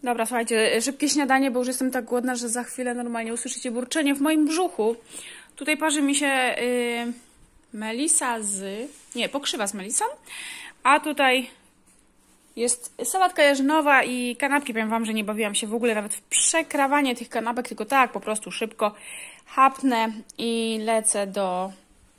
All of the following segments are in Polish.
Dobra, słuchajcie, szybkie śniadanie, bo już jestem tak głodna, że za chwilę normalnie usłyszycie burczenie w moim brzuchu. Tutaj parzy mi się melisa pokrzywa z melisą, a tutaj jest sałatka jarzynowa i kanapki. Powiem wam, że nie bawiłam się w ogóle nawet w przekrawanie tych kanapek, tylko tak, po prostu szybko chapnę i lecę do...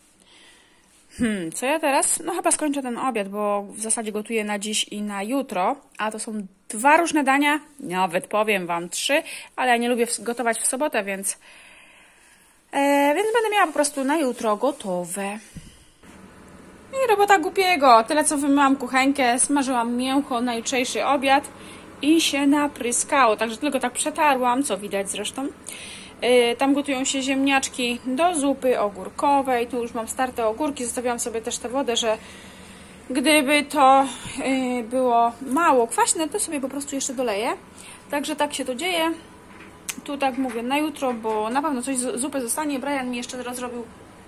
Co ja teraz? No chyba skończę ten obiad, bo w zasadzie gotuję na dziś i na jutro, a to są 2 różne dania, nawet powiem wam 3, ale ja nie lubię gotować w sobotę, więc będę miała po prostu na jutro gotowe. I robota głupiego, tyle co wymyłam kuchenkę, smażyłam mięcho na jutrzejszy obiad i się napryskało, także tylko tak przetarłam, co widać zresztą. Tam gotują się ziemniaczki do zupy ogórkowej. Tu już mam starte ogórki. Zostawiłam sobie też tę wodę, że gdyby to było mało kwaśne, to sobie po prostu jeszcze doleję. Także tak się to dzieje. Tu tak mówię na jutro, bo na pewno coś z zupy zostanie. Brian mi jeszcze rozrobił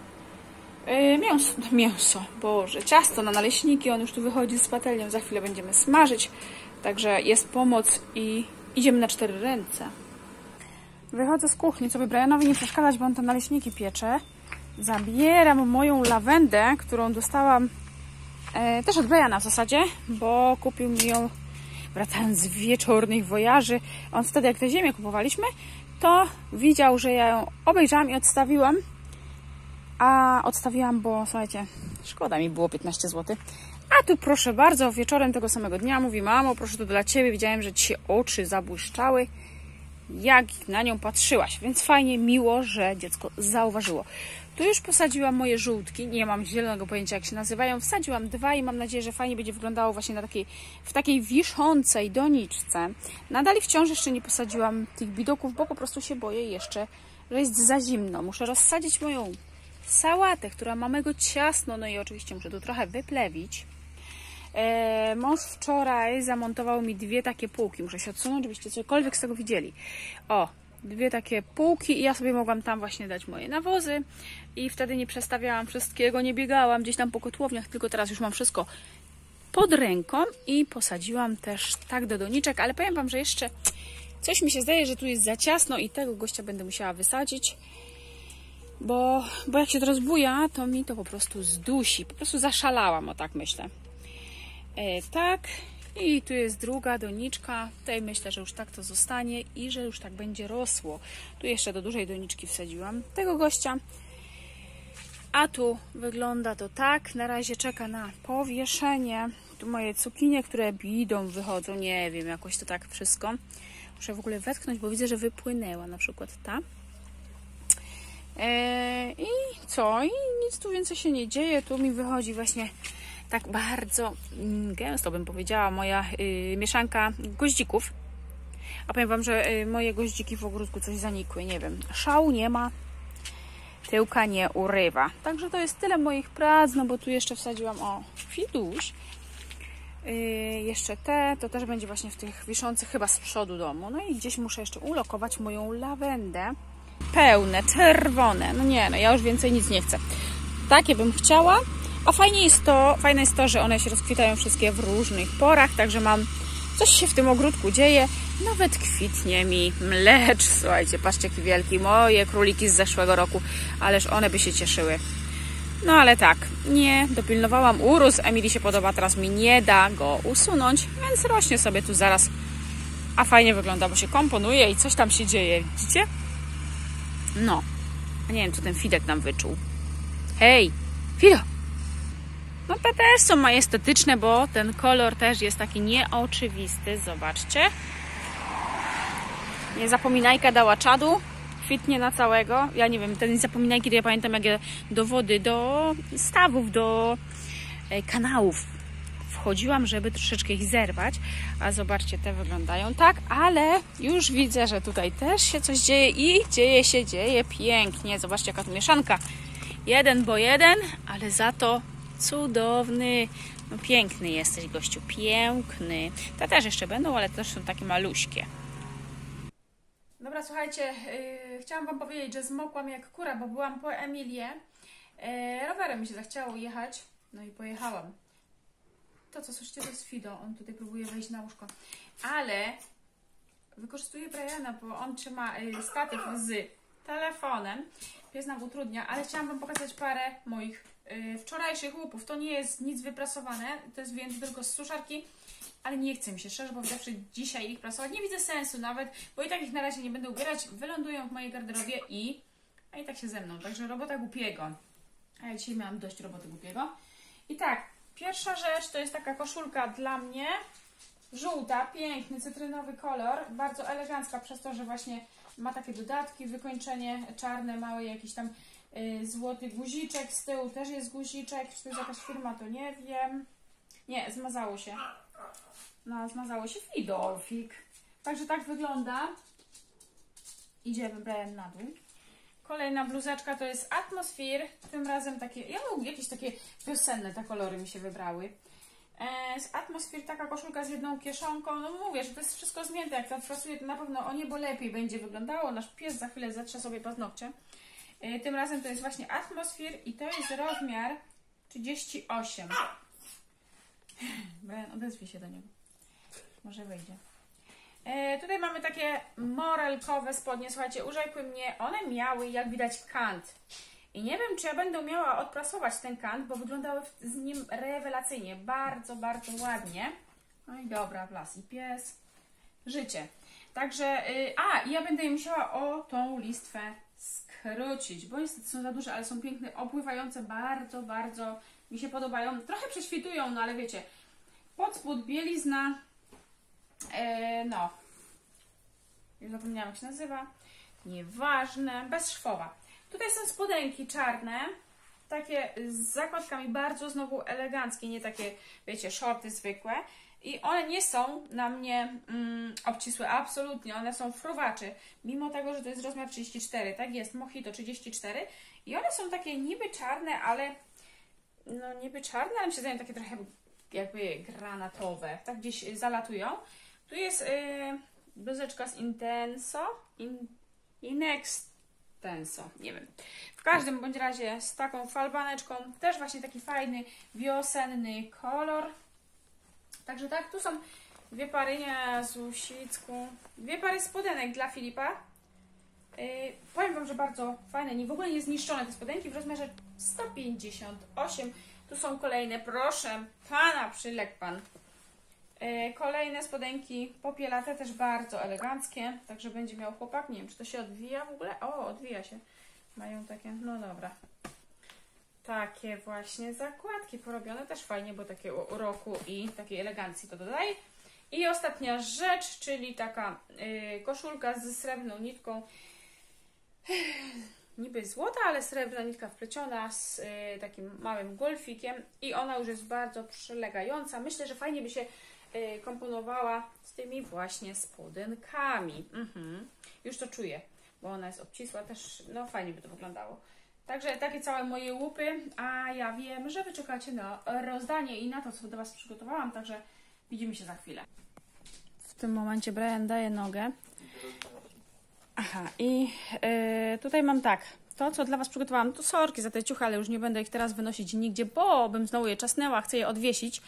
mięso, Boże, ciasto na naleśniki. On już tu wychodzi z patelnią. Za chwilę będziemy smażyć. Także jest pomoc i idziemy na 4 ręce. Wychodzę z kuchni, co by Brianowi nie przeszkadzać, bo on te naleśniki piecze. Zabieram moją lawendę, którą dostałam też od Briana w zasadzie, bo kupił mi ją wracając z wieczornych wojaży. On wtedy, jak tę ziemię kupowaliśmy, to widział, że ja ją obejrzałam i odstawiłam. A odstawiłam, bo słuchajcie, szkoda mi było 15 zł. A tu proszę bardzo, wieczorem tego samego dnia mówi: mamo, proszę, to dla ciebie. Widziałem, że ci się oczy zabłyszczały, jak na nią patrzyłaś, więc fajnie, miło, że dziecko zauważyło. Tu już posadziłam moje żółtki, nie mam zielonego pojęcia, jak się nazywają. Wsadziłam 2 i mam nadzieję, że fajnie będzie wyglądało właśnie w takiej wiszącej doniczce. Nadal wciąż jeszcze nie posadziłam tych bidoków, bo po prostu się boję jeszcze, że jest za zimno. Muszę rozsadzić moją sałatę, która ma mego ciasno, no i oczywiście muszę tu trochę wyplewić. Mąż wczoraj zamontował mi 2 takie półki. Muszę się odsunąć, żebyście cokolwiek z tego widzieli. O, 2 takie półki i ja sobie mogłam tam właśnie dać moje nawozy i wtedy nie przestawiałam wszystkiego, nie biegałam gdzieś tam po kotłowniach, tylko teraz już mam wszystko pod ręką i posadziłam też tak do doniczek, ale powiem wam, że jeszcze coś mi się zdaje, że tu jest za ciasno i tego gościa będę musiała wysadzić, bo jak się to rozbuja, to mi to po prostu zdusi. Po prostu zaszalałam, o tak myślę. Tak, i tu jest druga doniczka. Tutaj myślę, że już tak to zostanie i że już tak będzie rosło. Tu jeszcze do dużej doniczki wsadziłam tego gościa. A tu wygląda to tak. Na razie czeka na powieszenie. Tu moje cukinie, które bidą, wychodzą. Nie wiem, jakoś to tak wszystko. Muszę w ogóle wetknąć, bo widzę, że wypłynęła na przykład ta. I co? I nic tu więcej się nie dzieje. Tu mi wychodzi właśnie tak bardzo gęsto, bym powiedziała, moja mieszanka goździków. A powiem wam, że moje goździki w ogródku coś zanikły, nie wiem. Szału nie ma, tyłka nie urywa. Także to jest tyle moich prac, no bo tu jeszcze wsadziłam, fiduś. Jeszcze to też będzie właśnie w tych wiszących chyba z przodu domu. No i gdzieś muszę jeszcze ulokować moją lawendę. Pełne, czerwone. No nie, no ja już więcej nic nie chcę. Takie bym chciała. A fajne jest to, że one się rozkwitają wszystkie w różnych porach, także coś się w tym ogródku dzieje. Nawet kwitnie mi mlecz. Słuchajcie, patrzcie, jaki wielki. Moje króliki z zeszłego roku, ależ one by się cieszyły. No ale tak, nie dopilnowałam, urósł. Emilii się podoba, teraz mi nie da go usunąć, więc rośnie sobie tu zaraz. A fajnie wygląda, bo się komponuje i coś tam się dzieje, widzicie? No, a nie wiem, co ten Fidek nam wyczuł. Hej, Fido! No te też są majestetyczne, bo ten kolor też jest taki nieoczywisty. Zobaczcie. Niezapominajka dała czadu. Kwitnie na całego. Ja nie wiem, ten niezapominajki to ja pamiętam, jak ja do wody, do stawów, do kanałów wchodziłam, żeby troszeczkę ich zerwać. A zobaczcie, te wyglądają tak, ale już widzę, że tutaj też się coś dzieje i dzieje pięknie. Zobaczcie, jaka tu mieszanka. 1 bo 1, ale za to cudowny. No piękny jesteś, gościu, piękny. Te też jeszcze będą, ale też są takie maluśkie. Dobra, słuchajcie, chciałam wam powiedzieć, że zmokłam jak kura, bo byłam po Emilię. Rowerem mi się zachciało jechać, no i pojechałam. To, co słyszycie, to jest Fido. On tutaj próbuje wejść na łóżko. Ale wykorzystuję Briana, bo on trzyma statyw z telefonem. Pies nam utrudnia, ale chciałam Wam pokazać parę moich wczorajszych łupów. To nie jest nic wyprasowane, to jest wyjęte tylko z suszarki, ale nie chcę mi się szczerze powiedziawszy dzisiaj ich prasować. Nie widzę sensu nawet, bo i tak ich na razie nie będę ubierać. Wylądują w mojej garderobie a i tak się ze mną. Także robota głupiego. A ja dzisiaj miałam dość roboty głupiego. I tak, pierwsza rzecz to jest taka koszulka dla mnie. Żółta, piękny, cytrynowy kolor. Bardzo elegancka przez to, że właśnie ma takie dodatki, wykończenie czarne, małe, jakiś tam złoty guziczek. Z tyłu też jest guziczek. Czy to jest jakaś firma, to nie wiem. Nie, zmazało się. No, zmazało się Fidolfik. Także tak wygląda. Idziemy Brian na dół. Kolejna bluzeczka to jest Atmosphere. Tym razem takie, jakieś takie wiosenne te kolory mi się wybrały. Z Atmosphere taka koszulka z jedną kieszonką. No mówię, że to jest wszystko zmięte. Jak to odprasuję, to na pewno o niebo lepiej będzie wyglądało. Nasz pies za chwilę zetrze sobie paznokcie. Tym razem to jest właśnie Atmosphere i to jest rozmiar 38. Brian, odezwij się do niego. Może wejdzie. Tutaj mamy takie morelkowe spodnie. Słuchajcie, urzekły mnie. One miały, jak widać, kant. I nie wiem, czy ja będę umiała odprasować ten kant, bo wyglądały z nim rewelacyjnie. Bardzo, bardzo ładnie. No i dobra, las i pies. Życie. Także, i ja będę je musiała o tą listwę skrócić, bo niestety są za duże, ale są piękne, opływające. Bardzo, bardzo mi się podobają. Trochę prześwitują, no ale wiecie, pod spód bielizna, no, już zapomniałam, jak się nazywa. Nieważne, bezszwowa. Tutaj są spodenki czarne, takie z zakładkami, bardzo znowu eleganckie, nie takie, wiecie, shorty zwykłe. I one nie są na mnie obcisłe, absolutnie, one są fruwaczy, mimo tego, że to jest rozmiar 34, tak jest, Mojito 34. I one są takie niby czarne, ale, no niby czarne, ale mi się zdają takie trochę jakby granatowe, tak gdzieś zalatują. Tu jest bluzeczka z Inextenso, nie wiem. W każdym bądź razie z taką falbaneczką, też właśnie taki fajny, wiosenny kolor. Także tak, tu są dwie pary, nie, Zusicku, dwie pary spodenek dla Filipa. Powiem Wam, że bardzo fajne, w ogóle nie zniszczone te spodenki w rozmiarze 158. Tu są kolejne, proszę Pana, przyległ Pan. Kolejne spodenki popielate, też bardzo eleganckie, także będzie miał chłopak. Nie wiem, czy to się odwija w ogóle. O, odwija się. Mają takie, no dobra. Takie właśnie zakładki porobione, też fajnie, bo takie uroku i takiej elegancji to dodaje. I ostatnia rzecz, czyli taka koszulka z srebrną nitką. Niby złota, ale srebrna nitka wpleciona z takim małym golfikiem i ona już jest bardzo przylegająca. Myślę, że fajnie by się komponowała z tymi właśnie spodenkami. Już to czuję, bo ona jest obcisła, też no fajnie by to wyglądało. Także takie całe moje łupy, a ja wiem, że Wy czekacie na rozdanie i na to, co do Was przygotowałam, także widzimy się za chwilę. W tym momencie Brian daje nogę. Aha, i tutaj mam tak, to co dla Was przygotowałam, to sorki za te ciuchy, ale już nie będę ich teraz wynosić nigdzie, bo bym znowu je czasnęła, chcę je odwiesić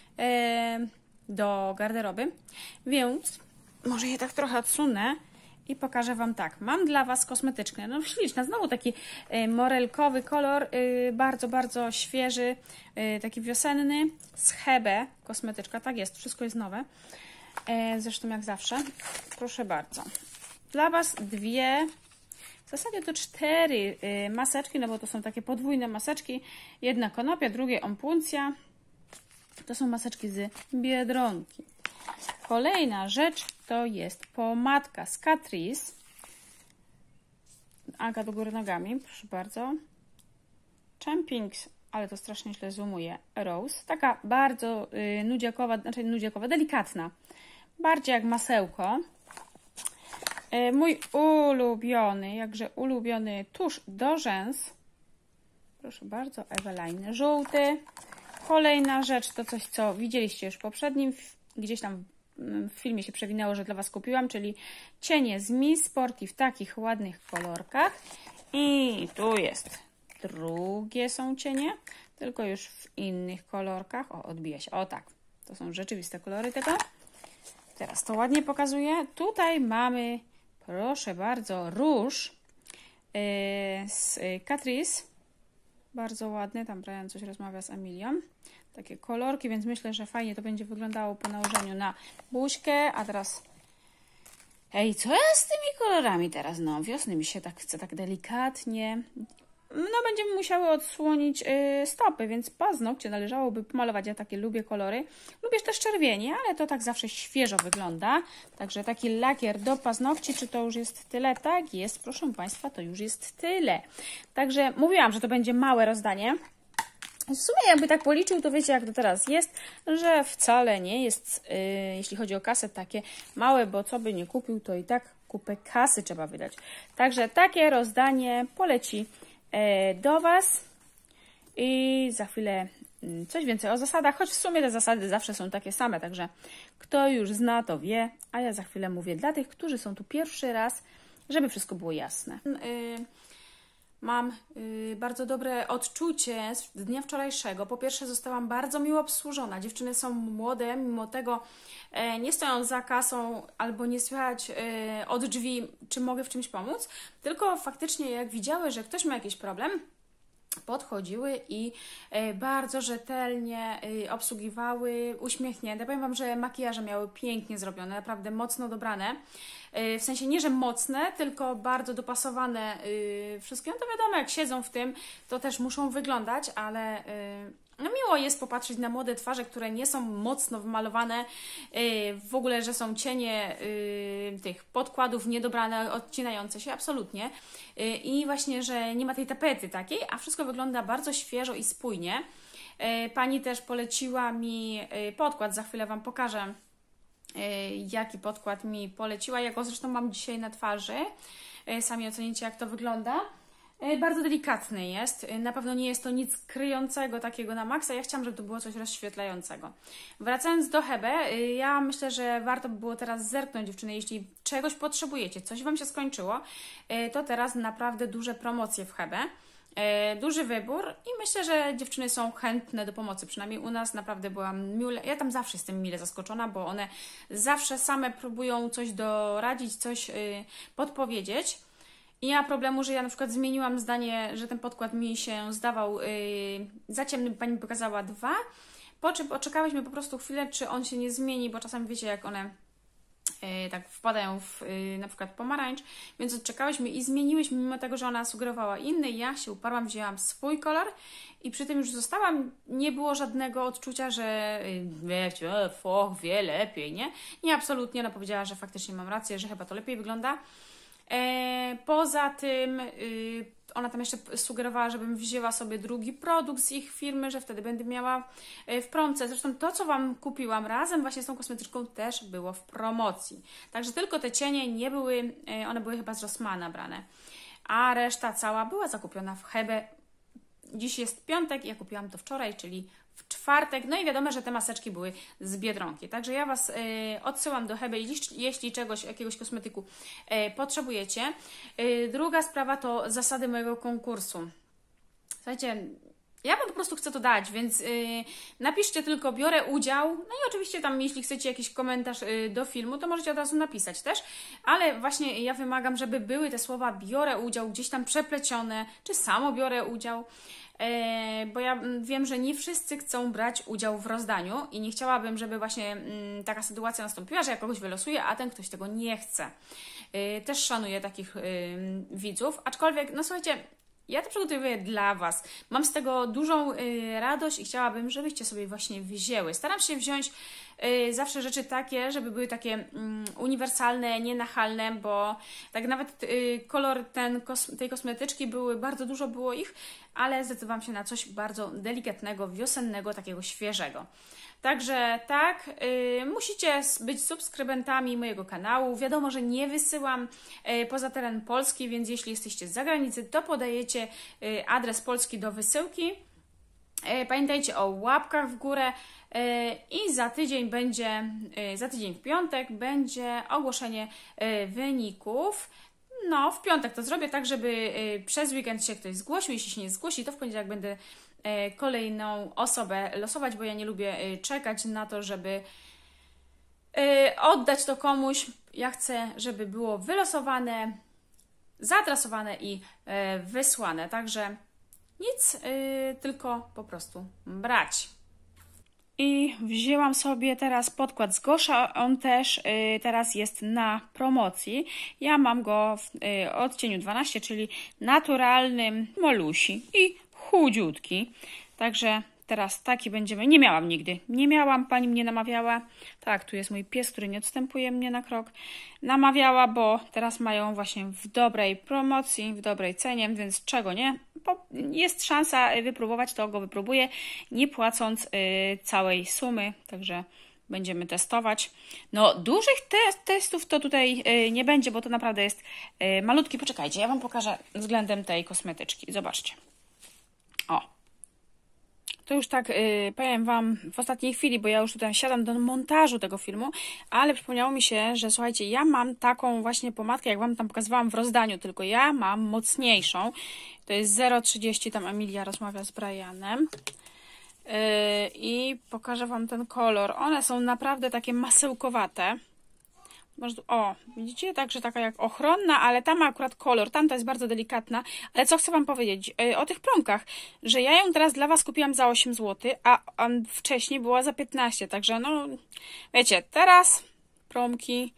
do garderoby, więc może je tak trochę odsunę i pokażę Wam tak. Mam dla Was kosmetyczne, no śliczna, znowu taki morelkowy kolor, bardzo, bardzo świeży, taki wiosenny, z Hebe kosmetyczka, tak jest, wszystko jest nowe, zresztą jak zawsze, proszę bardzo. Dla Was dwie, w zasadzie to 4 maseczki, no bo to są takie podwójne maseczki. Jedna konopia, drugie ompuncja. To są maseczki z Biedronki. Kolejna rzecz to jest pomadka z Catrice. Aga do góry nogami, proszę bardzo. Champings, ale to strasznie źle zoomuje. Rose, taka bardzo nudziakowa, znaczy nudziakowa, delikatna. Bardziej jak masełko. Mój ulubiony, jakże ulubiony tusz do rzęs. Proszę bardzo, Eveline żółty. Kolejna rzecz to coś, co widzieliście już w poprzednim, gdzieś tam w filmie się przewinęło, że dla Was kupiłam, czyli cienie z Miss Sporty w takich ładnych kolorkach. I tu jest drugie są cienie, tylko już w innych kolorkach. O, odbija się. O tak, to są rzeczywiste kolory tego. Teraz to ładnie pokazuję. Tutaj mamy, proszę bardzo, róż z Catrice. Bardzo ładny. Tam Brian coś rozmawia z Emilią. Takie kolorki, więc myślę, że fajnie to będzie wyglądało po nałożeniu na buźkę. A teraz... Ej, co ja z tymi kolorami teraz? No, wiosny mi się tak chce, tak delikatnie. No, będziemy musiały odsłonić stopy, więc paznokcie należałoby pomalować. Ja takie lubię kolory. Lubię też czerwienie, ale to tak zawsze świeżo wygląda. Także taki lakier do paznokci, czy to już jest tyle? Tak jest, proszę Państwa, to już jest tyle. Także mówiłam, że to będzie małe rozdanie. W sumie jakby tak policzył, to wiecie jak to teraz jest, że wcale nie jest, jeśli chodzi o kasę, takie małe, bo co by nie kupił, to i tak kupę kasy trzeba wydać. Także takie rozdanie poleci do Was i za chwilę coś więcej o zasadach, choć w sumie te zasady zawsze są takie same, także kto już zna, to wie, a ja za chwilę mówię dla tych, którzy są tu pierwszy raz, żeby wszystko było jasne. Mam bardzo dobre odczucie z dnia wczorajszego. Po pierwsze, zostałam bardzo miło obsłużona. Dziewczyny są młode, mimo tego nie stoją za kasą albo nie słychać od drzwi, czy mogę w czymś pomóc, tylko faktycznie jak widziały, że ktoś ma jakiś problem, podchodziły i bardzo rzetelnie obsługiwały, uśmiechnięte. Powiem Wam, że makijaże miały pięknie zrobione, naprawdę mocno dobrane. W sensie nie, że mocne, tylko bardzo dopasowane wszystkie. No to wiadomo, jak siedzą w tym, to też muszą wyglądać, ale no miło jest popatrzeć na młode twarze, które nie są mocno wymalowane, w ogóle, że są cienie tych podkładów niedobrane, odcinające się, absolutnie. I właśnie, że nie ma tej tapety takiej, a wszystko wygląda bardzo świeżo i spójnie. Pani też poleciła mi podkład, za chwilę Wam pokażę, jaki podkład mi poleciła. Ja go zresztą mam dzisiaj na twarzy. Sami ocenicie, jak to wygląda. Bardzo delikatny jest. Na pewno nie jest to nic kryjącego takiego na maksa. Ja chciałam, żeby to było coś rozświetlającego. Wracając do Hebe, ja myślę, że warto by było teraz zerknąć, dziewczyny, jeśli czegoś potrzebujecie, coś Wam się skończyło, to teraz naprawdę duże promocje w Hebe. Duży wybór i myślę, że dziewczyny są chętne do pomocy. Przynajmniej u nas naprawdę byłam miłe. Ja tam zawsze jestem mile zaskoczona, bo one zawsze same próbują coś doradzić, coś podpowiedzieć. I nie ma problemu, że ja na przykład zmieniłam zdanie, że ten podkład mi się zdawał za ciemny, pani mi pokazała 2. Po czym poczekałyśmy po prostu chwilę, czy on się nie zmieni, bo czasami wiecie, jak one tak wpadają w na przykład pomarańcz, więc odczekałyśmy i zmieniłyśmy, mimo tego, że ona sugerowała inny. Ja się uparłam, wzięłam swój kolor i przy tym już zostałam. Nie było żadnego odczucia, że wiecie, wie lepiej, nie? Nie, absolutnie. Ona powiedziała, że faktycznie mam rację, że chyba to lepiej wygląda. Poza tym ona tam jeszcze sugerowała, żebym wzięła sobie drugi produkt z ich firmy, że wtedy będę miała w promce. Zresztą to, co Wam kupiłam razem właśnie z tą kosmetyczką, też było w promocji. Także tylko te cienie nie były, one były chyba z Rossmana brane. A reszta cała była zakupiona w Hebe. Dziś jest piątek, ja kupiłam to wczoraj, czyli w czwartek. No i wiadomo, że te maseczki były z Biedronki. Także ja Was odsyłam do Hebe, jeśli czegoś, jakiegoś kosmetyku potrzebujecie. Druga sprawa to zasady mojego konkursu. Słuchajcie, ja Wam po prostu chcę to dać, więc napiszcie tylko biorę udział. No i oczywiście tam, jeśli chcecie jakiś komentarz do filmu, to możecie od razu napisać też. Ale właśnie ja wymagam, żeby były te słowa biorę udział gdzieś tam przeplecione, czy samo biorę udział. Bo ja wiem, że nie wszyscy chcą brać udział w rozdaniu i nie chciałabym, żeby właśnie taka sytuacja nastąpiła, że ja kogoś wylosuję, a ten ktoś tego nie chce. Też szanuję takich widzów, aczkolwiek, no słuchajcie, ja to przygotowuję dla Was. Mam z tego dużą radość i chciałabym, żebyście sobie właśnie wzięły. Staram się wziąć zawsze rzeczy takie, żeby były takie uniwersalne, nienachalne, bo tak nawet kolor tej kosmetyczki bardzo dużo było ich, ale zdecydowałam się na coś bardzo delikatnego, wiosennego, takiego świeżego. Także tak, musicie być subskrybentami mojego kanału. Wiadomo, że nie wysyłam poza teren Polski, więc jeśli jesteście z zagranicy, to podajecie adres Polski do wysyłki. Pamiętajcie o łapkach w górę i za tydzień w piątek będzie ogłoszenie wyników. No, w piątek to zrobię tak, żeby przez weekend się ktoś zgłosił. Jeśli się nie zgłosi, to w poniedziałek będę kolejną osobę losować, bo ja nie lubię czekać na to, żeby oddać to komuś. Ja chcę, żeby było wylosowane, zaadresowane i wysłane. Także nic, tylko po prostu brać. I wzięłam sobie teraz podkład z Gosha, on też teraz jest na promocji. Ja mam go w odcieniu 12, czyli naturalnym molusi i chudziutki. Także teraz taki będziemy. Nie miałam nigdy. Nie miałam, pani mnie namawiała. Tak, tu jest mój pies, który nie odstępuje mnie na krok. Namawiała, bo teraz mają właśnie w dobrej promocji, w dobrej cenie, więc czego nie? Bo jest szansa wypróbować, to go wypróbuję, nie płacąc całej sumy. Także będziemy testować. No, dużych testów to tutaj nie będzie, bo to naprawdę jest malutki. Poczekajcie, ja Wam pokażę względem tej kosmetyczki. Zobaczcie. O. To już tak powiem Wam w ostatniej chwili, bo ja już tutaj siadam do montażu tego filmu, ale przypomniało mi się, że słuchajcie, ja mam taką właśnie pomadkę, jak Wam tam pokazywałam w rozdaniu, tylko ja mam mocniejszą. To jest 0,30, tam Emilia rozmawia z Brianem. I pokażę Wam ten kolor. One są naprawdę takie masełkowate. O, widzicie? Także taka jak ochronna, ale ta ma akurat kolor. Tamta jest bardzo delikatna. Ale co chcę Wam powiedzieć o tych promkach, że ja ją teraz dla Was kupiłam za 8 zł, a wcześniej była za 15. Także no, wiecie, teraz promki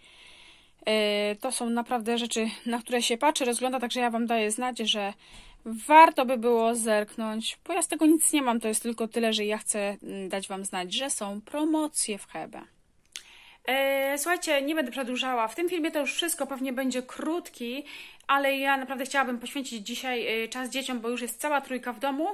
to są naprawdę rzeczy, na które się patrzy, rozgląda, także ja Wam daję znać, że warto by było zerknąć, bo ja z tego nic nie mam, to jest tylko tyle, że ja chcę dać Wam znać, że są promocje w Hebe. Słuchajcie, nie będę przedłużała. W tym filmie to już wszystko, pewnie będzie krótki, ale ja naprawdę chciałabym poświęcić dzisiaj czas dzieciom, bo już jest cała trójka w domu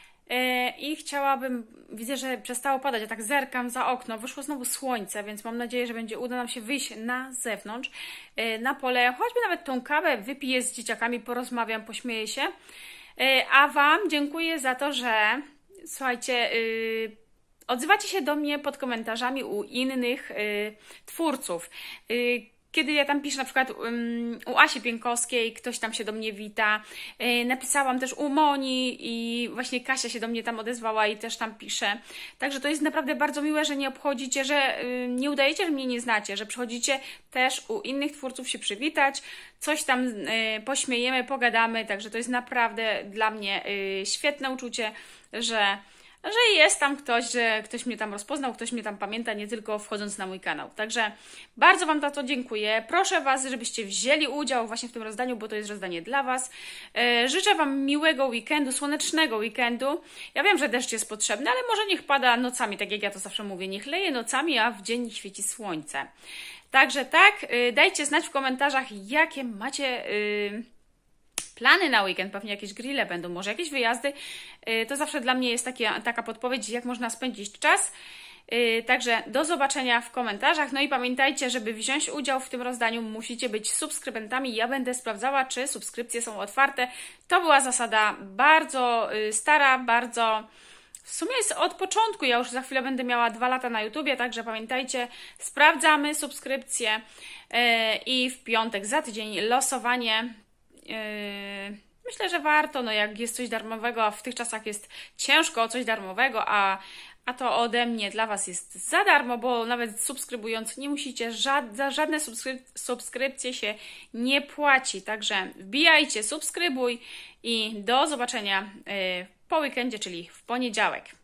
i chciałabym, widzę, że przestało padać, ja tak zerkam za okno, wyszło znowu słońce, więc mam nadzieję, że uda nam się wyjść na zewnątrz, na pole, choćby nawet tą kawę wypiję z dzieciakami, porozmawiam, pośmieję się, a Wam dziękuję za to, że słuchajcie, odzywacie się do mnie pod komentarzami u innych twórców. Kiedy ja tam piszę, na przykład u Asi Pienkowskiej, ktoś tam się do mnie wita. Napisałam też u Moni i właśnie Kasia się do mnie tam odezwała i też tam pisze. Także to jest naprawdę bardzo miłe, że nie obchodzicie, że nie udajecie, że mnie nie znacie, że przychodzicie też u innych twórców się przywitać, coś tam pośmiejemy, pogadamy. Także to jest naprawdę dla mnie świetne uczucie, że jest tam ktoś, że ktoś mnie tam rozpoznał, ktoś mnie tam pamięta, nie tylko wchodząc na mój kanał. Także bardzo Wam za to dziękuję. Proszę Was, żebyście wzięli udział właśnie w tym rozdaniu, bo to jest rozdanie dla Was. Życzę Wam miłego weekendu, słonecznego weekendu. Ja wiem, że deszcz jest potrzebny, ale może niech pada nocami, tak jak ja to zawsze mówię. Niech leje nocami, a w dzień świeci słońce. Także tak, dajcie znać w komentarzach, jakie macie plany na weekend, pewnie jakieś grille będą, może jakieś wyjazdy. To zawsze dla mnie jest taka podpowiedź, jak można spędzić czas. Także do zobaczenia w komentarzach. No i pamiętajcie, żeby wziąć udział w tym rozdaniu, musicie być subskrybentami. Ja będę sprawdzała, czy subskrypcje są otwarte. To była zasada bardzo stara, bardzo... W sumie jest od początku, ja już za chwilę będę miała 2 lata na YouTubie, także pamiętajcie, sprawdzamy subskrypcje i w piątek za tydzień losowanie. Myślę, że warto, no jak jest coś darmowego, a w tych czasach jest ciężko o coś darmowego, a to ode mnie dla Was jest za darmo, bo nawet subskrybując nie musicie, za żadne subskrypcje się nie płaci, także wbijajcie, subskrybuj i do zobaczenia po weekendzie, czyli w poniedziałek.